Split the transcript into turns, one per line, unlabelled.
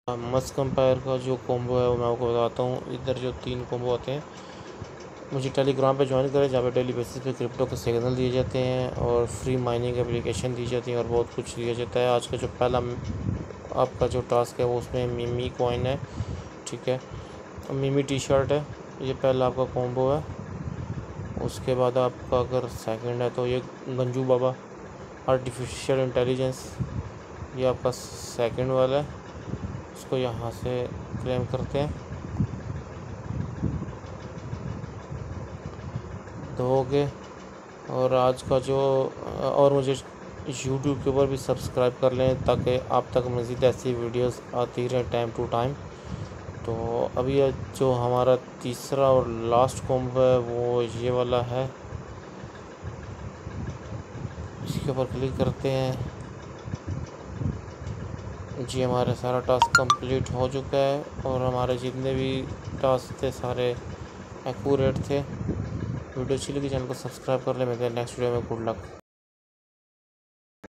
Must compare का जो combo है वो मैं आपको बताता हूँ। इधर जो 3 कॉम्बो आते हैं, मुझे टेलीग्राम पे ज्वाइन करें, जहाँ पे डेली बेसिस पे क्रिप्टो के सिग्नल दिए जाते हैं और फ्री माइनिंग एप्लीकेशन दी जाती है और बहुत कुछ दिया जाता है। आज का जो पहला आपका जो टास्क है वो उसमें मिमी कॉइन है, ठीक है, मिमी टी शर्ट है, ये पहला आपका कॉम्बो है। उसके बाद आपका अगर सेकंड है तो ये गंजू बाबा आर्टिफिशियल इंटेलिजेंस, ये आपका सेकंड वाला है, इसको यहाँ से क्लेम करते हैं। दोगे और आज का जो और मुझे यूट्यूब के ऊपर भी सब्सक्राइब कर लें ताकि आप तक मज़ीद ऐसी वीडियोस आती रहें टाइम टू टाइम। तो अभी जो हमारा तीसरा और लास्ट कॉम्बो है वो ये वाला है, इसके ऊपर क्लिक करते हैं जी। हमारा सारा टास्क कंप्लीट हो चुका है और हमारे जितने भी टास्क थे सारे एक्यूरेट थे। वीडियो अच्छी लगी चैनल को सब्सक्राइब कर लें। मिलते हैं नेक्स्ट वीडियो में। Good luck.